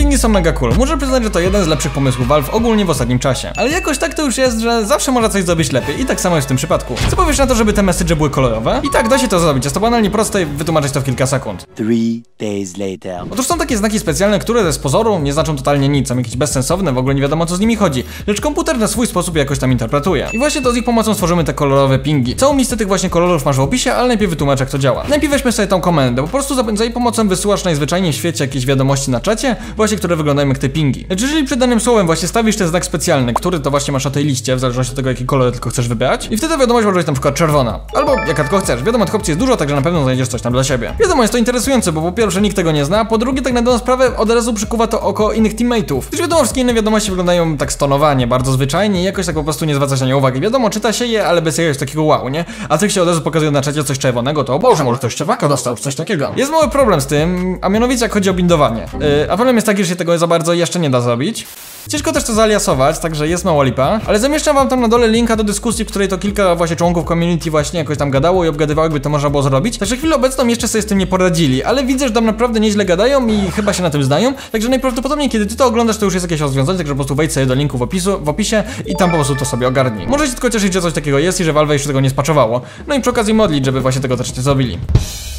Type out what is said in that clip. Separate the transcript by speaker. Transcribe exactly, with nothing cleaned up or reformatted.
Speaker 1: Pingi są mega cool. Muszę przyznać, że to jeden z lepszych pomysłów Valve ogólnie w ostatnim czasie. Ale jakoś tak to już jest, że zawsze można coś zrobić lepiej i tak samo jest w tym przypadku. Co powiesz na to, żeby te message były kolorowe? I tak da się to zrobić, jest to banalnie proste i wytłumaczyć to w kilka sekund.
Speaker 2: Three days later.
Speaker 1: Otóż są takie znaki specjalne, które z pozoru nie znaczą totalnie nic, są jakieś bezsensowne, w ogóle nie wiadomo co z nimi chodzi, lecz komputer na swój sposób jakoś tam interpretuje. I właśnie to z ich pomocą stworzymy te kolorowe pingi. Całą listę tych właśnie kolorów masz w opisie, ale najpierw wytłumaczę jak to działa. Najpierw weźmy sobie tą komendę, po prostu za, za jej pomocą wysyłasz najzwyczajniej w świecie jakieś wiadomości na czacie, właśnie które wyglądają jak te pingi. Lecz jeżeli przed danym słowem właśnie stawisz ten znak specjalny, który to właśnie masz na tej liście, w zależności od tego jaki kolor tylko chcesz wybrać, i wtedy wiadomość może być na przykład czerwona. Albo jaka tylko chcesz. Wiadomo, tych opcji jest dużo, także na pewno znajdziesz coś tam dla siebie. Wiadomo, jest to interesujące, bo po pierwsze nikt tego nie zna, po drugie tak na dobrą sprawę od razu przykuwa to oko innych teammateów. Gdyż wiadomo, wszystkie inne wiadomości wyglądają tak stonowanie, bardzo zwyczajnie i jakoś tak po prostu nie zwraca się na nie uwagi. Wiadomo, czyta się je, ale bez jakiegoś takiego wow, nie? A tych się od razu pokazuje na czacie coś czerwonego, to o Boże, może ktoś czerwaka dostał, coś takiego. Jest mały problem z tym, a mianowicie jak chodzi o bindowanie. Yy, a problem jest taki, że się tego za bardzo jeszcze nie da zrobić. Ciężko też to zaliasować, także jest mało lipa, ale zamieszczam wam tam na dole linka do dyskusji, w której to kilka właśnie członków community właśnie jakoś tam gadało i obgadywało, jakby to można było zrobić. Także chwilę obecną jeszcze sobie z tym nie poradzili, ale widzę, że tam naprawdę nieźle gadają i chyba się na tym znają, także najprawdopodobniej kiedy ty to oglądasz, to już jest jakieś rozwiązanie, także po prostu wejdź sobie do linku w, opisu, w opisie i tam po prostu to sobie ogarnij. Może się tylko cieszyć, że coś takiego jest i że Valve jeszcze tego nie spaczowało. No i przy okazji modlić, żeby właśnie tego też nie zrobili.